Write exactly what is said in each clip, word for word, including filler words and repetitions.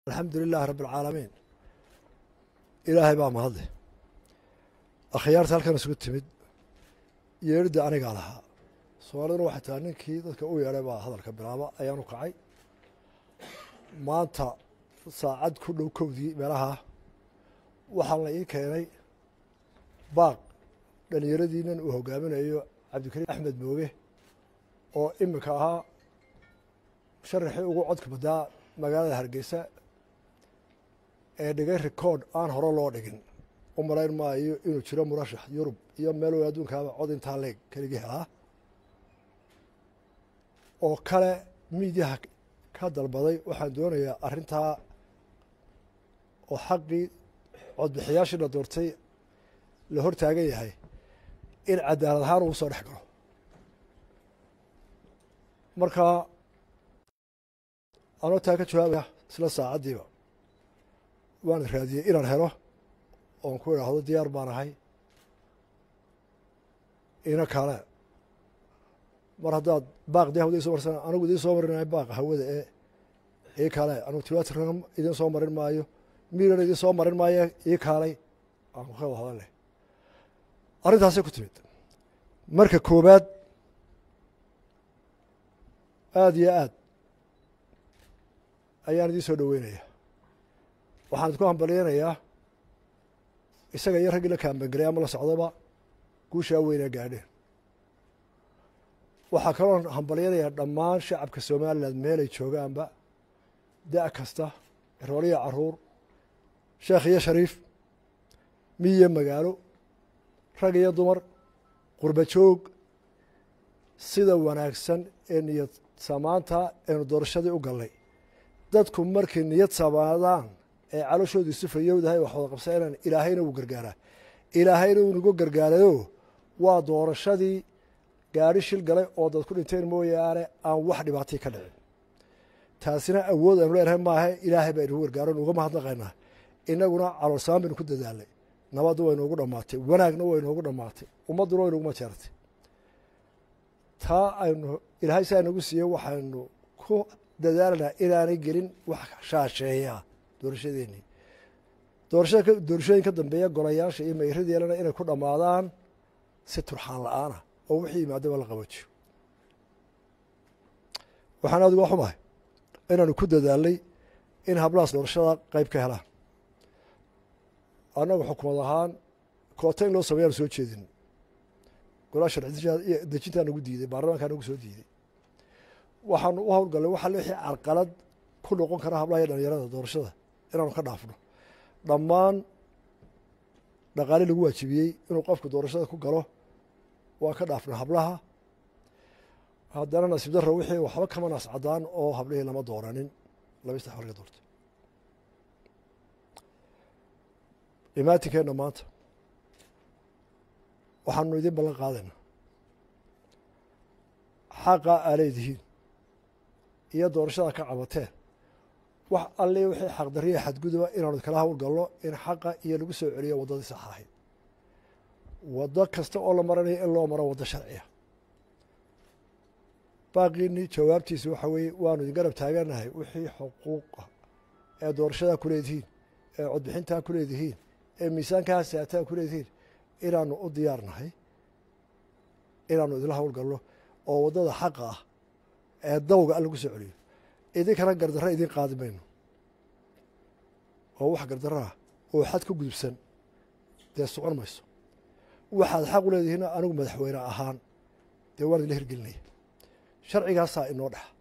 الحمد لله رب العالمين إلهي بقى مهضي أخيارت هالكن سكوت تمد يرد أنا قالها سؤال روح تاني كي ذاك أوي على بقى هذا الكبرابة أيانو قعي ما أنت ساعد كله كودي ملها وحنا إيه كيني باق لأن يردينا وهو قامنا أيوه عبد الكريم أحمد موجه أو إمك ها شرحي وقعدك بدا مقالة هرقيسة ee dhigay record aan hore loo dhigin u marayn maayo inuu jiro murashax Yurub iyo meel oo adduunkaaba cod inta leeg kaliya helaa oo kale miidiyaha ka dalbaday waxaan doonayaa arrintaa oo xaqii cod bixiyaashii la doortay la hor taagan yahay in cadaalad ahaan uu soo dhex galo marka anoo taa ka jawaabaya isla saacadiiba waan raadiyey inaan helo oon ku idhaahdo diyaar baan ahay ina kale mar haddaad baaq dee hawada isoo marsan anigu idiin soo marinayo baaqa hawada ee ii kale anigu tiwaatirkan idiin soo marin maayo miiran idiin soo marin maayo ii kaalay aan ku wada hadal leh arrintaasay ku timid marka koowaad aada iyo aad ayaan idiin soo dhaweynaya waxaan idku hambalyeynayaa isaga iyo raggii la kaambangelay ama la socdaba guushaa weynaa gaadheen waxaa kaloo hambalyeynayaa dhammaan shacabka somalilan meelay joogaanba da' kasta rooliya caruur sheekh iyo shariif miyiyo magaalo rag iyo dumar qurba joog sida wanaagsan ee niyad samaanta eenu doorashadii u gallay dadku markay niyad samaadaan ee calooshoodu isu fayowdahay wax wada qabsa inaan ilaahayna uu gargaaraa ilaahayna uu nagu gargaarayo waa doorashadii gaari shil galay oo dad ku dhinteen mooyaane aan wax dhibaatay ka dhicin taasina awood aanu leenahay maaha ilaahay baa inagu gargaaro nuga mahadnaqaynaa inaguna caloolsamaan baynu ku dadaalnay nabaddu way noogu dhammaatay wanaagna way noogu dhammaatay ummadduna way noguma jeertay taa aynu ilaahay saa nagu siiyey waxaynu ku dadaalanaa inaanay gelin wax shaasheeya doorashadeennii doorashada doorashooyin ka dambeeya golayaasha iyo mayradeelana inay ku dhammaadaan si turxaan la-aana oo wixii yimaadaba la qaboojiyo waxaan aad uga xumahay inaanu ku dadaalnay in hablahaas doorashada qayb ka helaan annagu xukumad ahaan koota in loo sameeyaanu soo jeedin golaha sharci dejintaa nagu diiday baarlamaankaa nagu soo diiday waxaanu u howlgallay waxa wixii carqalad ku noqon kara hablaha iyo dhalinyarada doorashada inaanu ka dhaafno dhammaan dhaqaale lagu waajibiyey inuu qofku doorashada ku galo waan ka dhaafna hablaha haddana nasiib darro wixii waxba kama naas caddaan oo hablihii lama dooranin laba saddex warga doortay imaatinkeenna maanta waxaanu idiin ballan qaadayna xaqa aa leedihiin iyo doorashada ka cabateen wax alle wixii xaqdarriya xadguduba inaanu kala hawlgalno in xaqa iyo lagu soo celiyo waddadii sax ahayd waddo kasta oo la maranayo in loo maro waddo sharciya baaqiinii jawaabtiisa waxa weeye waanu idin garab taaganahay wixii xuquuqa ee doorashadaa ku leedihiin ee codbixintaa ku leedihiin ee miisaankaa saataa ku leedihiin inaanu u diyaarnahay inaanu idinla hawlgalno oo waddada xaqa ah ee dawga a lagu soo celiyo idinkana gardarra idin qaadi mayno oo wax gardarraa oo xad ku gudubsan dee socon mayso waxaad xaq u leedihiinna anigu madaxweyne ahaan dee waan idinla hirgelinaya sharcigaasaa inoo dhexa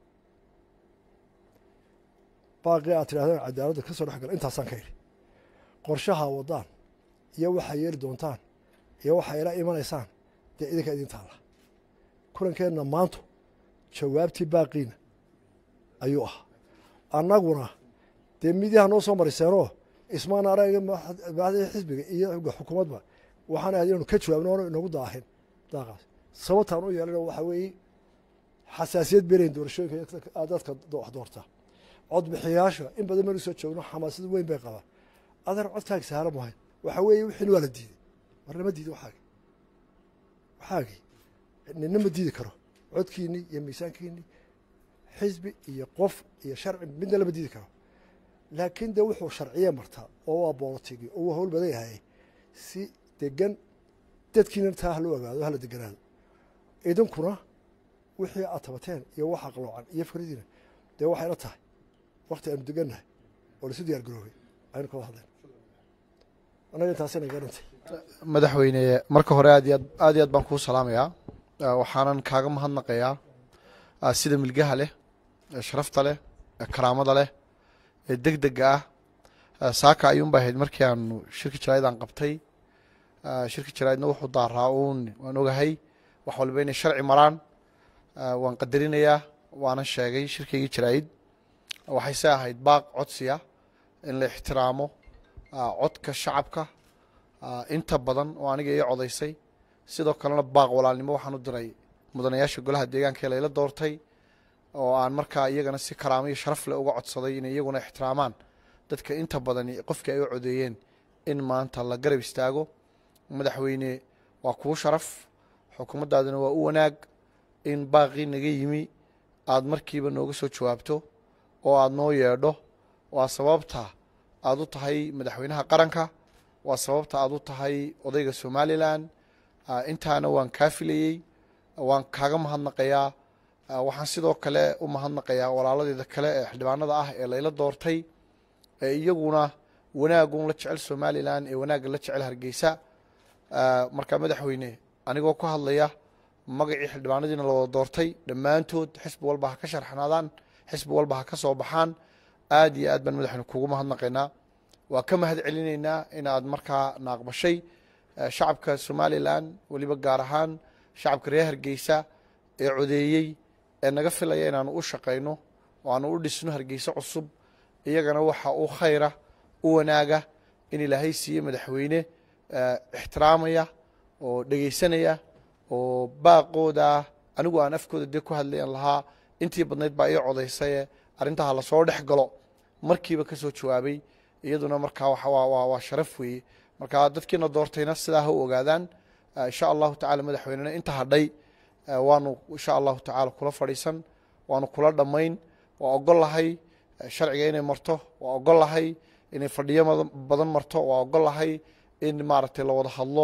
baaqii aad tidhahdeen cadaaladda ka soo dhex gala intaasaan ka idhi qorshaha waddaan iyo waxaa yeeli doontaan iyo waxaa ila imanaysaan dee idinka idin taalla kulankeenna maantu jawaabtii baaqiina ayuu ahaa annaguna dee midiyaha noo soo mariseenoo ismaana araga madaxdii xisbiga iyo xukuumadba waxaan ahayd inaanu ka jawaabno oona inagu daahin daaqaas sababtaan u yeelana waxaa weeye xasaasiyad belayn doorashooyinka dadka wax doorta codbixiyaasha in badan maynu soo joogno xamaasad weyn bay qabaan adeer codkaagi sahalo mahayn waxaa weeye wixiin waa la diiday war lama diido waxaagi waxaagii nina ma diidi karo codkiinii iyo miisaankiinii xisbi iyo qof iyo sharci midna lama diidi karo laakiin dee wuxuu sharciye martaa oo waa boolotigi oo waa hawl badan yahay si degan dadkiina taa ha loo ogaado hala deganaado idinkuna wixii aad tabateen iyo waxa qaloocan iyo fikradiina dee waxayna tahay wakti aanu degannahay oo lasu diyaar garoobay aynu kala hadleen annaga intaasina garantay madaxweyne marka hore aad iyo aad iyo aad baan kuu salaamayaa waxaanan kaaga mahadnaqayaa sida milgaha leh sharafta leh karaamada leh ee degdega ah saaka ayuun baa ahayd markii aanu shirka jaraa'id aan qabtay shirka jaraa'idna wuxuu daaraa uun waan ogahay wax walba inay sharci maraan waan qadarinayaa waanan sheegay shirkaygii jaraa'id waxayse ahayd baaq codsiya in la ixtiraamo codka shacabka inta badan oo aniga ii codaysay sidoo kalena baaq walaalnimo waxaan u diray mudanayaasha golaha deegaanka ee layla doortay oo aan markaa iyagana si karaamo iyo sharaf leh uga codsaday inay iyaguna ixtiraamaan dadka inta badan qofkii ay u codeeyeen in maanta la garab istaago madaxweyne waa kuu sharaf xukuumaddaaduna waa u wanaag in baaqii naga yimi aad markiiba nooga soo jawaabto oo aad noo yeedho waa sababta aad u tahay madaxweynaha qaranka waa sababta aad u tahay odayga somalilan intaana waan kaa filayey waan kaaga mahadnaqayaa waxaan sidoo kale u mahadnaqayaa walaaladeeda kale ee xildhibaanada ah ee layla doortay ee iyaguna wanaagun la jecel somalilan ee wanaagga la jecel hargeysa markaa madaxweyne anigoo ku hadlaya magacii xildhibaanadiina la wada doortay dhammaantood xisbi walba ha ka sharxnaadaan xisbi walba ha ka soo baxaan aad iyo aad baan madaxweyne kugu mahadnaqaynaa waa ka mahad celinaynaa inaad markaa naaqbashay shacabka somalilan weliba gaar ahaan shacabka reer hargeysa ee codeeyey ee naga filaya inaanu u shaqayno oo aanu u dhisno hargeysa cusub iyagana waxa uu khayra u wanaaga in ilaahay siiye madaxweyne ixtiraamaya oo dhegeysanaya oo baaqooda anigu aan afkooda dee ku hadlayan lahaa intii badnayd baa ii codaysaye arrintaha lasoo dhex galo markiiba ka soo jawaabay iyaduna markaa waa sharaf weeye markaa dadkiina doortayna sidaa ha u ogaadaan insha allahu tacala madaxweynena inta hadhay waanu insha allahu tacala kula fadhiisan waanu kula dhammayn waa ogol lahay sharciga inay marto waa ogol lahay inay fadhiyo badan marto waa ogol lahay in maaragtay la wada hadlo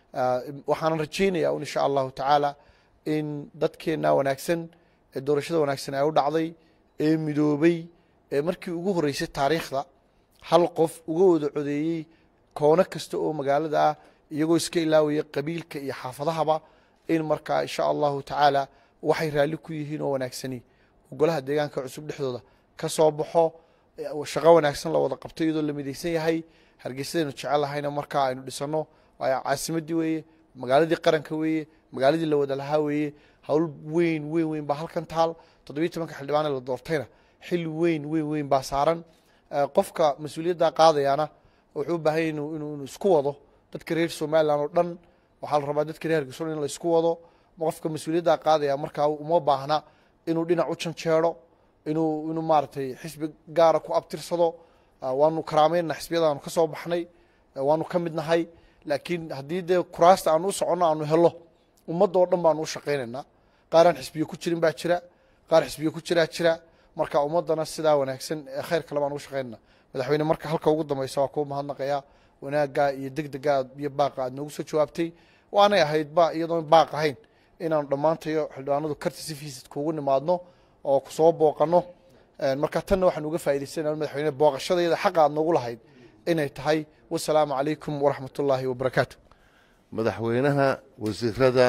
waxaanan rajaynaya un insha allahu tacaala in dadkeenna wanaagsan ee doorashada wanaagsan ay u dhacday ee midoobay ee markii ugu horreysay taariikhda hal qof uga wada codeeyey koono kasta oo magaalada ah iyagoo iska ilaawaya qabiilka iyo xaafadahaba in markaa insha allahu tacaala waxay raalli ku yihiin oo wanaagsani golaha deegaanka cusub dhexdooda ka soo baxo shaqo wanaagsan la wada qabto iyadoo la midaysan yahay hargeysadaynu jecel lahayna markaa aynu dhisano waayo caasimadii weeye magaaladii qaranka weeye magaaladii la wada lahaa weeye hawl weyn weyn weyn baa halkan taal toddobiyi tobanka xildhibaane la doortayna xil weyn weyn weyn baa saaran qofka mas-uuliyadda qaadayaana wuxuu u baahan inuu inuu isku wado dadka reer somalilan oo dhan waxaa la rabaa dadka reer hargeysa in la isku wado qofka mas-uuliyadda qaadaya markaa uma baahna inuu dhinac u janjeero inuu inuu maaragtay xisbi gaara ku abtirsado waanu karaameynna xisbiyadaanu ka soo baxnay waanu ka mid nahay laakiin haddii dee kuraasta aanu u soconno aanu helo ummadda oo dhan baanu u shaqaynaynaa qaaraan xisbiye ku jirin baa jira qaar xisbiye ku jiraa jira marka ummaddana sidaa wanaagsan ee khayr kale baan ugu shaqaynana madaxweyne marka halka ugu dambaysa waa kuu mahadnaqayaa wanaagga iyo degdega iyo baaqa aad noogu soo jawaabtay waanay ahayd ba iyadoon baaq ahayn inaanu dhammaantayo xildhibaanadu karti si fiisid kuugu nimaadno oo kusoo booqanno marka tanna waxaan uga faa'idaysana madaxweyne booqashadayada xaqa aad noogu lahayd inay tahay wasalaamu calaykum waraxmat ullaahi wabarakaatu madaxweynaha wasiirada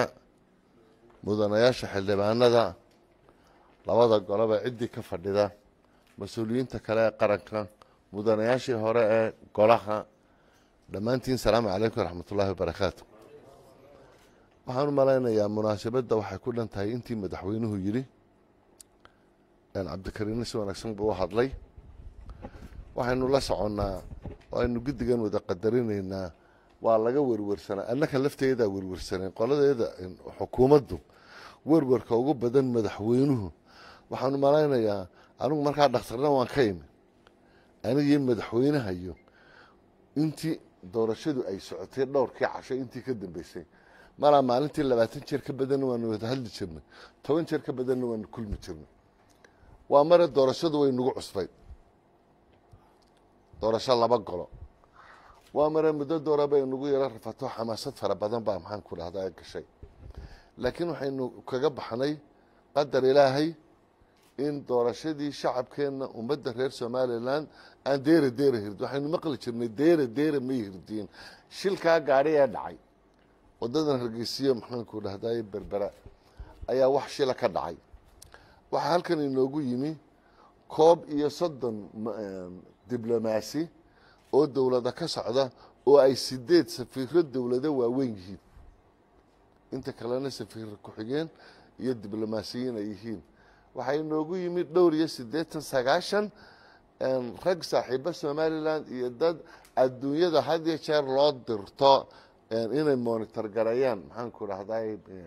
mudanayaasha xildhibaanada labada goloba ciddii ka fadhida mas-uuliyiinta kale ee qaranka mudanayaashii hore ee golaha dhammaantiin salaamu calaykum waraxmat ullaahi wabarakaatu waxaan u malaynayaa munaasabadda waxay ku dhan tahay intii madaxweynuhu yidhi cabdikariinna si wanaagsan buu u hadlay waxaynu la soconnaa oo aynu guddigan wada qadarinaynaa waa laga werwersanaa annaka lafteedaa werwersaneen qoladeeda xukuumaddu werwerka ugu badan madaxweynuhu waxaanu malaynayaa anigu markaa dhakhtarna waan ka imi anigii madaxweynahayo intii doorashadu ay socotay dhowrkii casho intii ka dambeysay malaa maalintii labaatan jeer ka badanna waanu wada hadli jirnay toban jeer ka badanna waanu kulmi jirnay waa mare doorashadu way nagu cusbay doorasho laba golo waa mare muddo doora bay nagu yara rafato xamaasad fara badan baa maxaan ku dhahdaa gashay laakiin waxaynu kaga baxnay qadar ilaahay in doorashadii shacabkeenna ummadda reer somalilan aan deera deera hirdi waxaynu maqli jirnay deera deera ma hirdiin shilkaa gaadhi ee dhacay waddadan hargeysiyo maxaan ku dhahdaa berbera ayaa wax shila ka dhacay waxaa halkan inoogu yimi koob iyo soddon diblomaasi oo dowlada ka socda oo ay sideed safiiro dowlado waaweyn yihiin inta kalena safiiro ku-xigeen iyo diblomaasiyiin ay yihiin waxaa inoogu yimi dhowr iyo siddeetan sagaashan rag saaxiibo somalilan iyo dad adduunyada had iyo jeer loo dirto inay monitor gareeyaan maxaan ku dhahday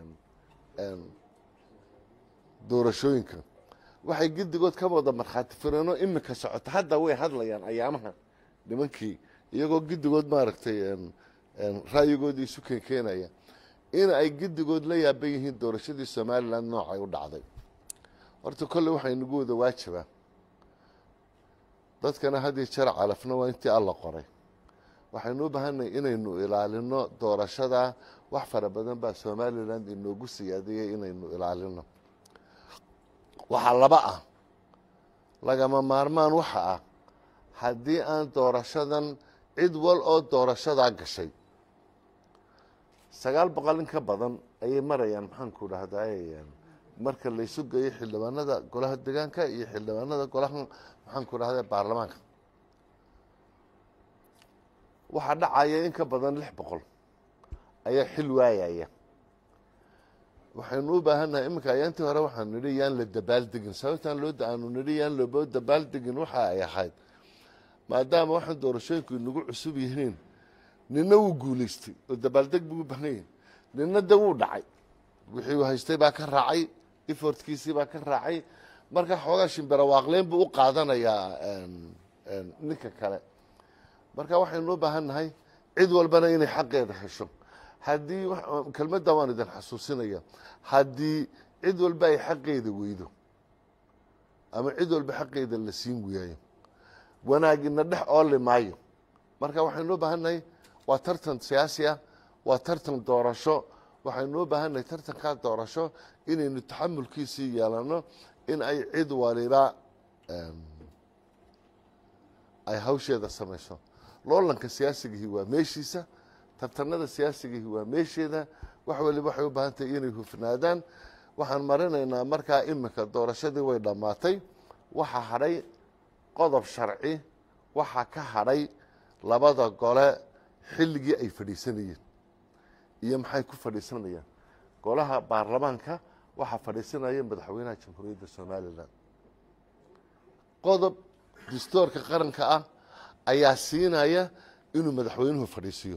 doorashooyinka waxay giddigood ka wada markhaati fureenoo imika socota hadda way hadlayaan ayaamaha nimankii iyagoo giddigood maaragtay ra'yigoodii isu keenkeenaya in ay giddigood la yaaban yihiin doorashadii somalilan noocay u dhacday horta kolle waxay nagu wada waajibaa dadkana had iyo jeer calafna waa intii alla qoray waxaynu u baahanay inaynu ilaalino doorashada wax fara badan baa somalilan inoogu siyaadiyey inaynu ilaalino waxaa laba ah lagama maarmaan waxa ah haddii aan doorashadan cid wal oo doorashadaa gashay sagaal boqol in ka badan ayay marayaan maxaan ku dhahdaa marka laysu geeyo xildhibaanada golaha deegaanka iyo xildhibaanada golaha maxaan ku dhahdaa baarlamaanka waxaa dhacaya in ka badan lix boqol ayaa xil waayaya waxaynu u baahannahay iminka ayaantii hore waxaanu nidhi yaan la dabaaldegin sababtaan loo aanu nidhi yaan loo dabaaldegin waxa ay ahayd maadaama waxaan doorashooyinku inagu cusub yihiin nina wuu guulaystay oo dabaaldeg buu u baahan yahay nina de wuu dhacay wixii uu haystay baa ka raacay efortkiisii baa ka raacay marka xoogaa shimbira waaqleen buu u qaadanayaa ninka kale marka waxaynu u baahan nahay cid walbana inay xaqeeda hesho haddii kelmadda waan idin xasuusinaya haddii cid walba ay xaqeeda weydo ama cid walba xaqeeda la siin waayo wanaagina dhex ooli maayo marka waxaynu u baahan nahay waa tartan siyaasi ah waa tartan doorasho waxaynu u baahan nahay tartankaa doorasho inaynu taxamulkiisii yeelano in ay cid waliba ay hawsheeda samayso loolanka siyaasigihii waa meeshiisa tartanada siyaasigihii waa meesheeda wax waliba waxay u baahan tahay inay hufnaadaan waxaan marinaynaa markaa imika doorashadii way dhammaatay waxaa hadhay qodob sharci waxaa ka hadhay labada gole xilligii ay fadhiisanayeen iyo maxay ku fadhiisanayaan golaha baarlamaanka waxaa fadhiisanaya madaxweynaha jamhuuriyadda somalilan qodob dastuurka qaranka ah ayaa siinaya inuu madaxweynuhu fadhiisiyo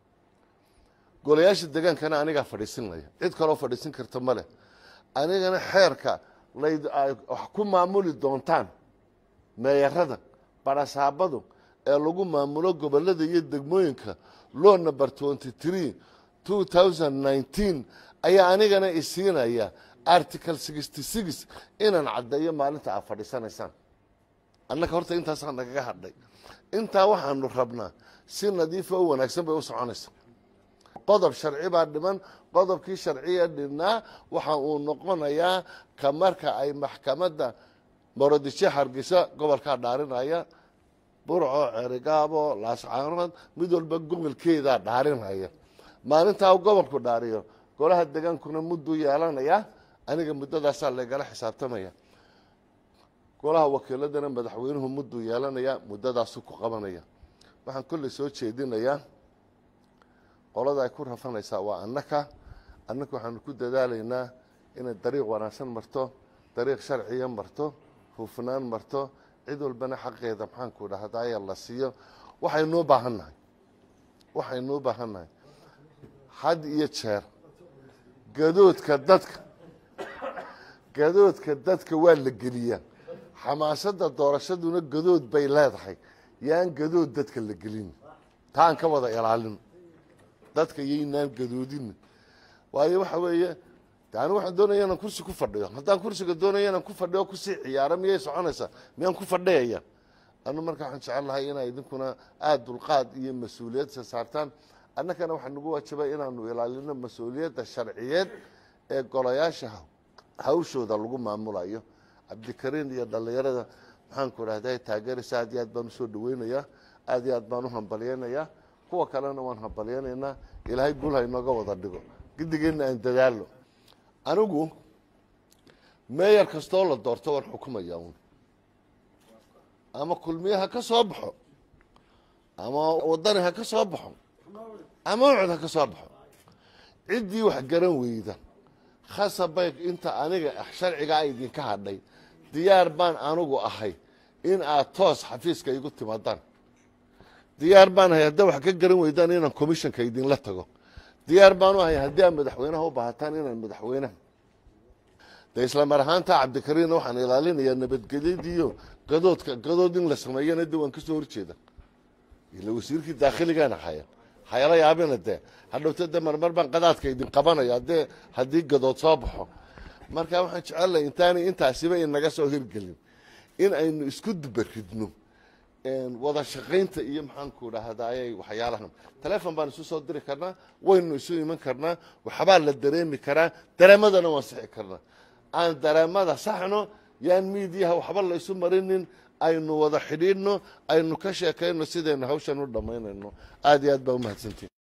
golayaasha degaankana anigaa fadhiisinaya cid kaloo fadhiisin karta ma leh anigana xeerka layd wax ku maamuli doontaan meeyarada barasaabadu ee lagu maamulo gobolada iyo degmooyinka law number twenty three two thousand nineteen ayaa anigana isiinaya article sixty six inaan caddeeyo maalinta aad fadhiisanaysaan annaka horta intaasaa nagaga hadhay intaa waxaanu rabnaa si nadiifa u wanaagsan bay u soconaysa qodob sharci baa dhiman qodobkii sharciya dhibnaa waxa uu noqonayaa ka marka ay maxkamadda morodishe hargeysa gobolkaa dhaarinaya burco cerigaabo laascaanood mid walba gobolkeedaa dhaarinaya maalintaa uu gobolku dhaariyo golaha degaankuna mudduu yeelanayaa aniga muddadaasaa laygala xisaabtamaya golaha wakiiladana madaxweynuhu mudduu yeelanayaa muddadaasuu ku qabanaya waxaan kolley soo jeedinayaa qolada ay ku rafanaysaa waa annaka annaka waxaanu ku dadaalaynaa inay dariiq wanaagsan marto dariiq sharciya marto hufnaan marto cid walbana xaqeeda maxaanku dhahdaaya la siiyo waxaynuu baahan nahay waxaynuu baahan nahay had iyo jeer gadoodka dadka gadoodka dadka waa la geliyaa xamaasadda doorashaduna gadood bay leedahay yaan gadood dadka la gelin taan ka wada ilaalin dadka yaynaan gadoodin waayo waxa weeye taani waxaan doonayaa inaan kursi ku fadhiyo haddaan kursiga doonaya inaan ku fadhiyo kusii ciyaaro miyay soconaysaa miyaan ku fadhiyaya anu marka waxaan jecel lahay inaa idinkuna aada dulqaad iyo mas-uuliyad sa saartaan annagana waxaa nagu waajibay inaanu ilaalino mas-uuliyadda sharciyeed ee golayaasha hawshooda lagu maamulayo cabdikariin iyo dhallinyarada maxaanku idhahday taageeraysa aad iyo aad baan usoo dhaweynayaa aad iyo aad baan u hambalyeynayaa kuwa kalena waan hambalyeynaynaa ilaahay guul ha inooga wada dhigo gidigeenna aan dadaalno anigu meeyar kastoo la doorto waan xukumaya un ama kulmiye ha ka soo baxo ama wadani ha ka soo baxo ama ucud ha ka soo baxo ciddii wax garan weyda khasabay inta aniga sharcigaa idinka hadhay diyaar baan anigu ahay in aad toos xafiiska igu timaadaan diyaar baan ahay haddaa wax ka garan weydaan inaan commissionka idinla tago diyaar baan u ahay haddii aad madaxweynaha u baahataan inaan madaxweynaha de isla mar ahaanta cabdikariinna waxaan ilaalinayaa nabadgelyadiiyo gadoodka gadood in la sameeyana de waan kasoo horjeeda ila wasiirkii daakhiligaana haya hayala yaabina dee hadhowta de marmar baan qadaadka idin qabanaya dee haddii gadood soo baxo marka waxaan jecelahay intaanay intaasiba inaga soo hirgelin in aynu isku dubaridno wada shaqaynta iyo maxaanku dhahdaayay waxyaalahan telefon baan isu soo diri karnaa waynu isu iman karnaa waxbaa la dareemi karaa dareemadana waan sixi karnaa aan dareemada saxno yaan miidiyaha waxba la isu marinin aynu wada xidhiidhno aynu ka sheekayno sidaynu hawshan u dhammaynayno aad iyo aad baa umahadsantiin